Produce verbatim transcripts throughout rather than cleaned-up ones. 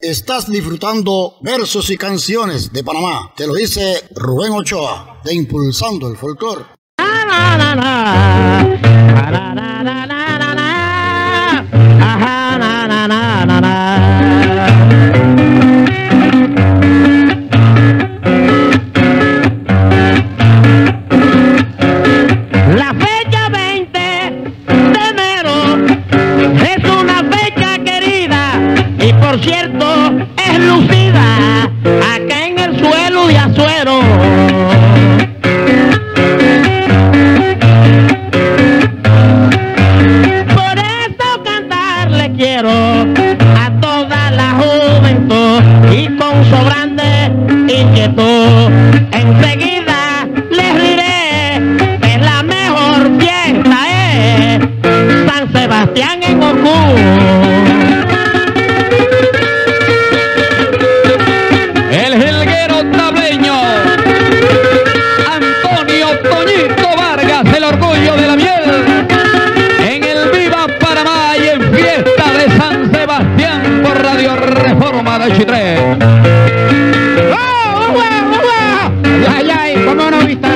Estás disfrutando versos y canciones de Panamá. Te lo dice Rubén Ochoa, de Impulsando el Folclor. La fecha veinte de enero es una fecha querida y por cierto es lucida acá en el suelo de Azuero. Por eso cantarle quiero a toda la juventud y con sobrante inquietud. Enseguida les diré que la mejor fiesta es San Sebastián en Ocú. El jilguero tableño Antonio Toñito Vargas, el orgullo de la miel, en el Viva Panamá y en fiesta de San Sebastián por Radio Reforma de Chitré. ¡Oh, oh, oh, oh! ¡Ay, ay! ¿Cómo no viste?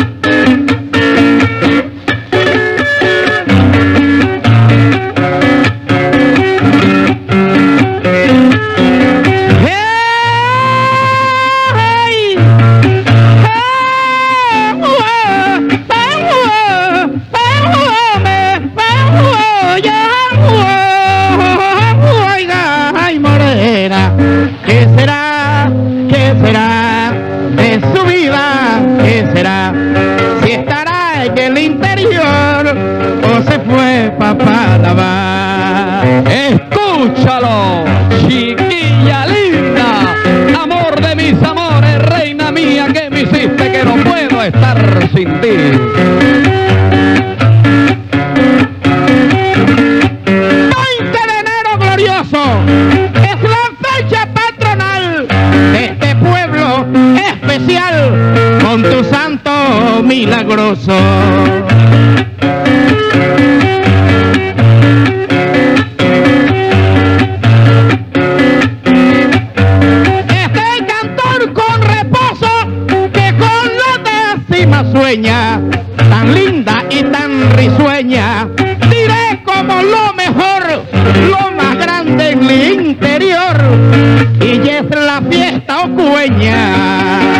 ¿Qué será? ¿Qué será de su vida? ¿Qué será? Si estará en el interior o se fue pa' Panamá. Escúchalo, chiquilla linda, amor de mis amores, reina mía que me hiciste que no puedo estar sin ti. veinte de enero glorioso es la fecha patronal de este pueblo especial con tu santo milagroso. Este cantor con reposo que con la décima sueña, tan linda y tan risueña, diré como lo mejor, lo más grande en el interior, y es la fiesta ocueña.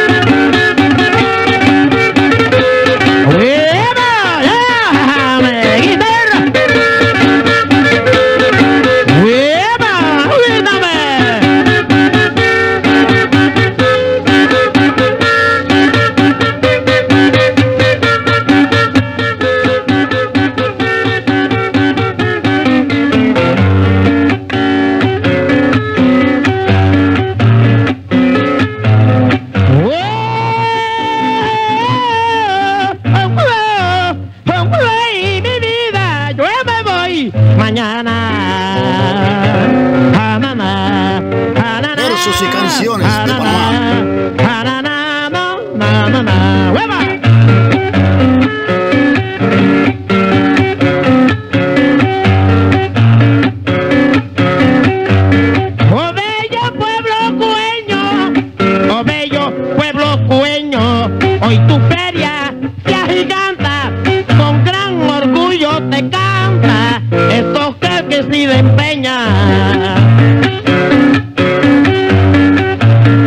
¡Ueba! ¡Déjame, guitarra! ¡Ueba! ¡Cuídame! Mañana ah, mamá, ah, na, na, Versos y canciones ah, de na, Panamá. ah, na, na, na, na, na, na. ¡Hueva! Oh bello pueblo cueño, oh bello pueblo cueño, hoy tu feria se agiganta, con gran orgullo te canta estos que sí de empeña.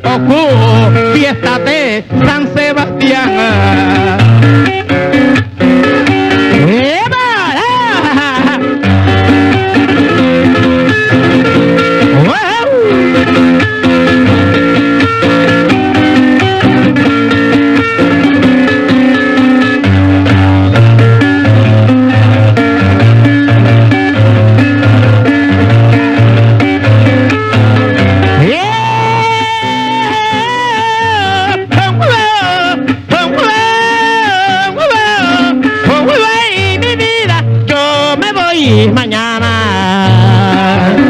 Ocu, fiesta de San Sebastián. ¡Eva! ¡Ah! ¡Wow! Mañana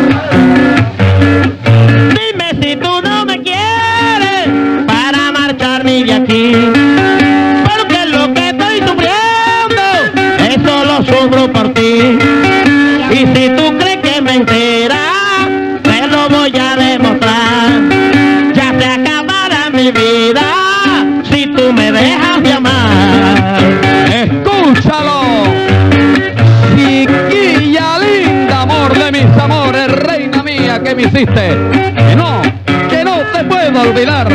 dime si tú no me quieres para marcharme de aquí, porque lo que estoy sufriendo eso lo sufro por ti, y si tú crees que me entera te lo voy a demostrar. Ya se acabará mi vida si tú me dejas de amar. Escúchalo, chiquilla linda, amor de mis amores, reina mía que me hiciste, que no, que no te puedo olvidar.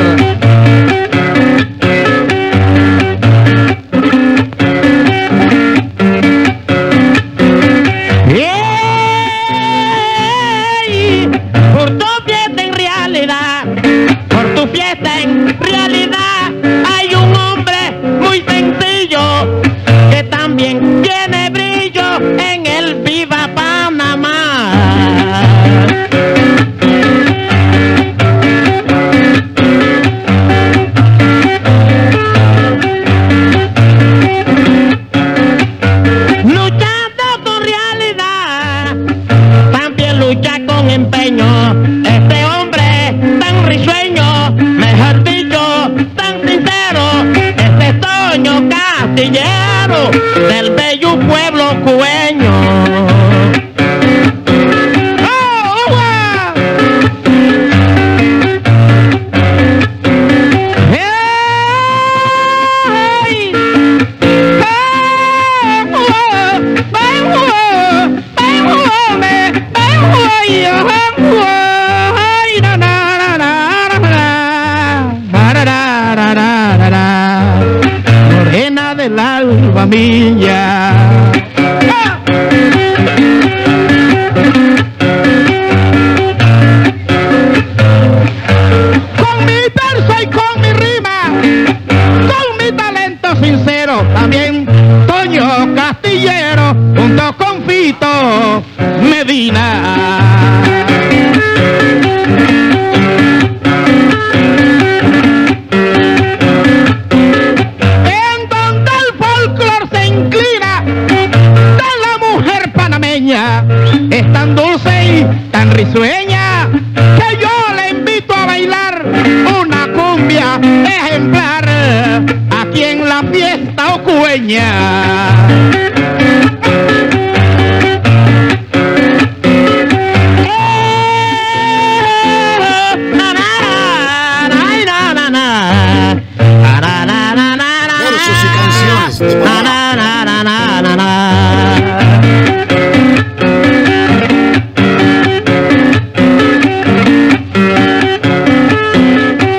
Hey, por tu fiesta en realidad, por tu fiesta en realidad, hay un hombre muy sencillo que también tiene brillo en el Viva Panamá. Luchando con realidad, también lucha con empeño. Este hombre tan risueño, mejor dicho, tan sincero, este Toño Castillero del bello pueblo cueño. Morena del alba mía. Con mi verso y con mi rima, con mi talento sincero, también Toño Castillero junto con Fito Medina. Es tan dulce y tan risueña que yo le invito a bailar una cumbia ejemplar aquí en la fiesta ocueña. Versos y canciones de Panamá.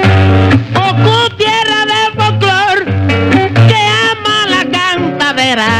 Ocu, tierra de folclor que ama la cantadera.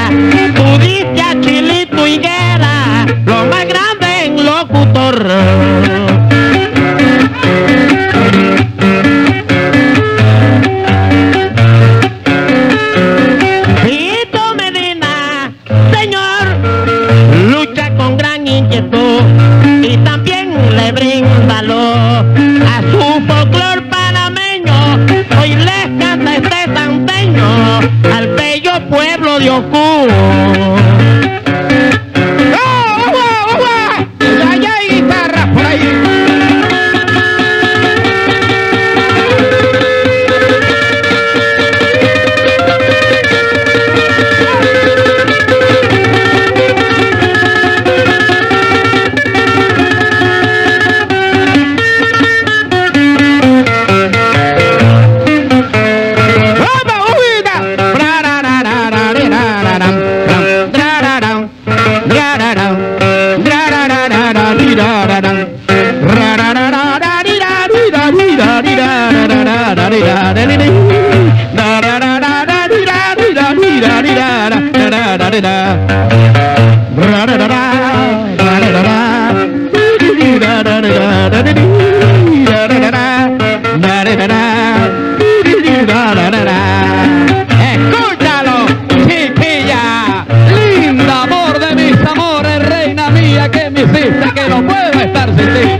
Escúchalo, chiquilla, linda, amor de mis amores, reina mía, que me hiciste que no puedo estar sin ti.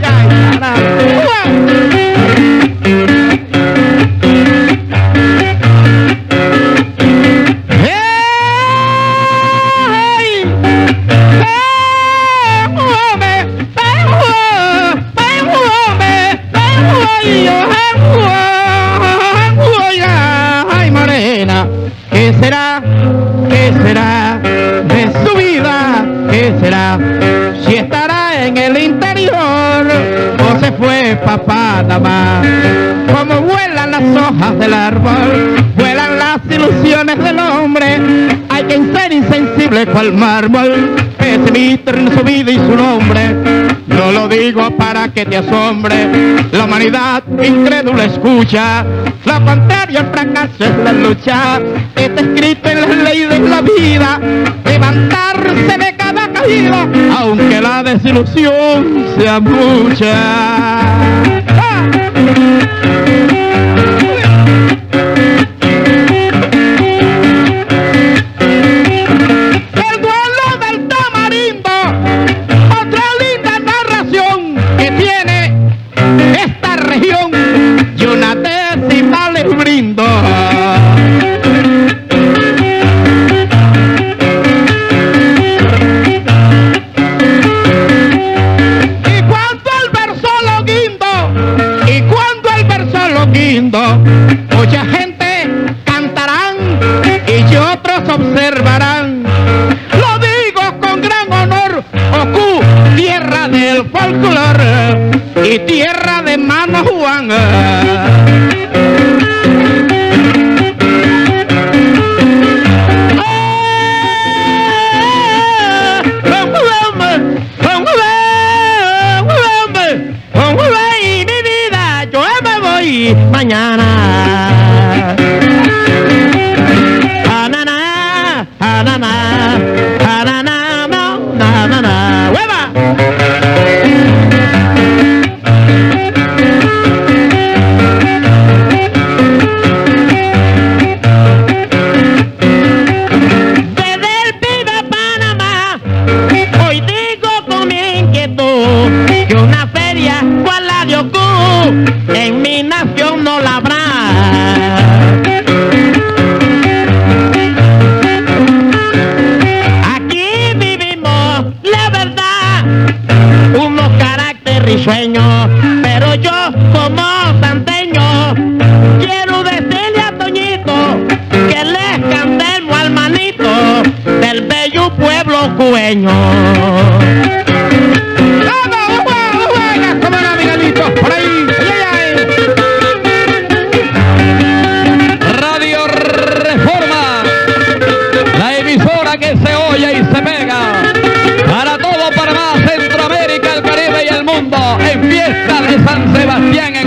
¿Qué será? ¿Qué será de su vida? ¿Qué será? Si estará en el interior o se fue pa' Panamá. Como vuelan las hojas del árbol, vuelan las ilusiones del hombre. Hay quien ser insensible cual mármol, pesimista en su vida y su nombre. No lo digo para que te asombre, la humanidad incrédula escucha. La pantalla, el fracaso es la lucha, está escrito en las leyes de la vida. Levantarse de cada caída, aunque la desilusión sea mucha. ¡Ah! El duelo del tamarindo, otra linda narración que tiene esta región, y una décima les brindo. Y cuando el verso lo guindo, y cuando el verso lo guindo, mucha gente cantarán y otros observarán. Lo digo con gran honor, Ocú, tierra del folclore y tierra de Mano Juan. Mañana anana anana anana no na hueva. Desde el Viva Panamá hoy digo con mi inquietud que una feria cual la de Ocú en mi nación no la habrá. Aquí vivimos la verdad, unos caracteres risueños, pero yo como santeño quiero decirle a Toñito que le cantemos al manito del bello pueblo cueño. Por ahí, Radio Reforma, la emisora que se oye y se pega para todo Panamá, Centroamérica, el Caribe y el mundo, en fiesta de San Sebastián.